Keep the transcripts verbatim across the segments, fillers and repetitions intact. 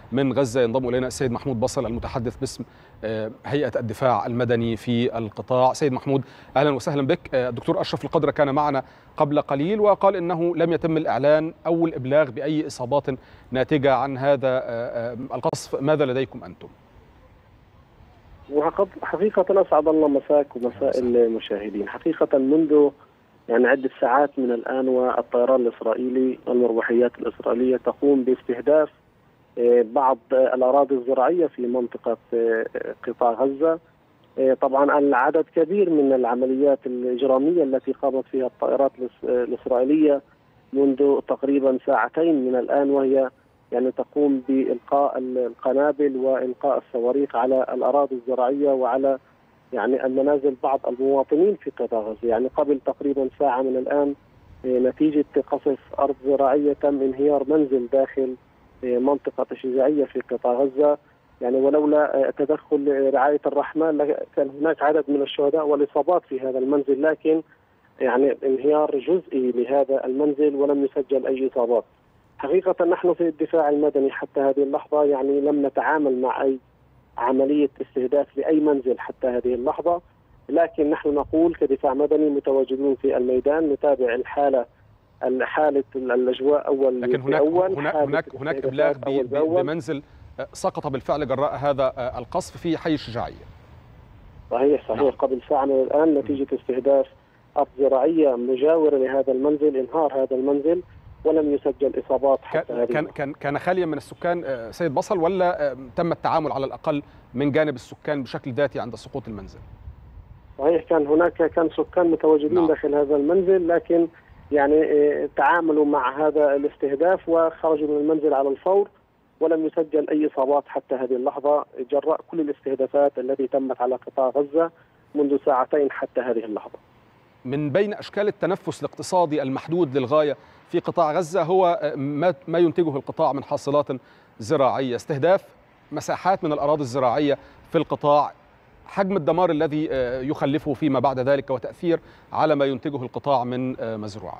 من غزة ينضم إلينا السيد محمود بصل المتحدث باسم هيئة الدفاع المدني في القطاع. سيد محمود أهلا وسهلا بك. الدكتور أشرف القدرة كان معنا قبل قليل وقال إنه لم يتم الإعلان أو الإبلاغ بأي إصابات ناتجة عن هذا القصف، ماذا لديكم أنتم؟ حقيقة أسعد الله مساك ومساء المشاهدين. حقيقة منذ يعني عدة ساعات من الآن والطيران الإسرائيلي والمروحيات الإسرائيلية تقوم باستهداف بعض الأراضي الزراعية في منطقة قطاع غزة. طبعا العدد كبير من العمليات الإجرامية التي قامت فيها الطائرات الإسرائيلية منذ تقريبا ساعتين من الآن، وهي يعني تقوم بإلقاء القنابل وإلقاء الصواريخ على الأراضي الزراعية وعلى يعني المنازل بعض المواطنين في قطاع غزة. يعني قبل تقريبا ساعة من الآن نتيجة قصف أرض زراعية تم انهيار منزل داخل منطقة تشجيعية في قطاع غزة، يعني ولولا تدخل رعاية الرحمن كان هناك عدد من الشهداء والإصابات في هذا المنزل، لكن يعني انهيار جزئي لهذا المنزل ولم يسجل أي إصابات. حقيقة نحن في الدفاع المدني حتى هذه اللحظة يعني لم نتعامل مع أي عملية استهداف لأي منزل حتى هذه اللحظة، لكن نحن نقول كدفاع مدني متواجدون في الميدان نتابع الحالة حالة الأجواء أول لكن هناك أول هناك هناك, هناك إبلاغ بمنزل سقط بالفعل جراء هذا القصف في حي الشجاعية. صحيح صحيح نعم. قبل ساعة من الآن نتيجة استهداف أرض زراعية مجاورة لهذا المنزل انهار هذا المنزل ولم يسجل إصابات حتى هذه. كان كان كان خاليا من السكان سيد بصل، ولا تم التعامل على الأقل من جانب السكان بشكل ذاتي عند سقوط المنزل؟ صحيح كان هناك كان سكان متواجدين نعم. داخل هذا المنزل، لكن يعني تعاملوا مع هذا الاستهداف وخرجوا من المنزل على الفور ولم يسجل أي إصابات حتى هذه اللحظة جراء كل الاستهدافات التي تمت على قطاع غزة منذ ساعتين حتى هذه اللحظة. من بين أشكال التنفس الاقتصادي المحدود للغاية في قطاع غزة هو ما ينتجه القطاع من حاصلات زراعية، استهداف مساحات من الأراضي الزراعية في القطاع، حجم الدمار الذي يخلفه فيما بعد ذلك وتأثير على ما ينتجه القطاع من مزروعات.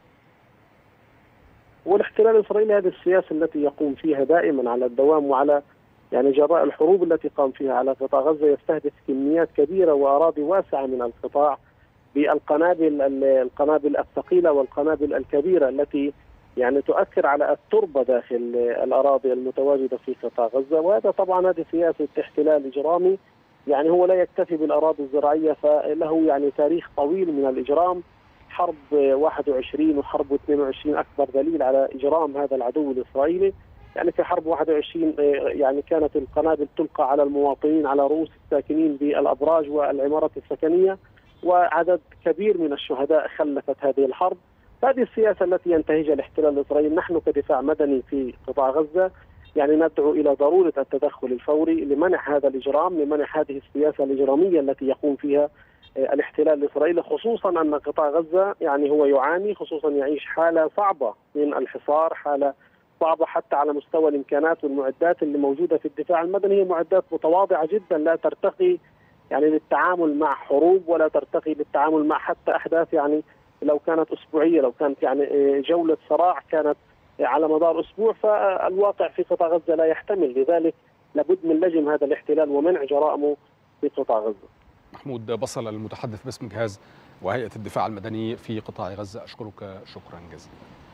والاحتلال الإسرائيلي هذه السياسة التي يقوم فيها دائما على الدوام وعلى يعني جراء الحروب التي قام فيها على قطاع غزة يستهدف كميات كبيرة وأراضي واسعة من القطاع بالقنابل القنابل الثقيلة والقنابل الكبيرة التي يعني تؤثر على التربة داخل الأراضي المتواجدة في قطاع غزة. وهذا طبعا هذه سياسة احتلال إجرامي، يعني هو لا يكتفي بالأراضي الزراعية، فله يعني تاريخ طويل من الإجرام. حرب واحد وعشرين وحرب اثنين وعشرين أكبر دليل على إجرام هذا العدو الإسرائيلي. يعني في حرب واحد وعشرين يعني كانت القنابل تلقى على المواطنين على رؤوس الساكنين بالأبراج والعمارات السكنية، وعدد كبير من الشهداء خلفت هذه الحرب. هذه السياسة التي ينتهجها الاحتلال الإسرائيلي. نحن كدفاع مدني في قطاع غزة يعني ندعو إلى ضرورة التدخل الفوري لمنع هذا الإجرام، لمنع هذه السياسة الإجرامية التي يقوم فيها الاحتلال الإسرائيلي، خصوصا أن قطاع غزة يعني هو يعاني، خصوصا يعيش حالة صعبة من الحصار، حالة صعبة حتى على مستوى الإمكانات والمعدات اللي موجودة في الدفاع المدني، هي معدات متواضعة جدا لا ترتقي يعني للتعامل مع حروب ولا ترتقي للتعامل مع حتى أحداث يعني لو كانت أسبوعية، لو كانت يعني جولة صراع كانت على مدار أسبوع، فالواقع في قطاع غزة لا يحتمل، لذلك لابد من لجم هذا الاحتلال ومنع جرائمه في قطاع غزة. محمود بصل المتحدث باسم جهاز وهيئة الدفاع المدني في قطاع غزة، أشكرك شكرا جزيلا.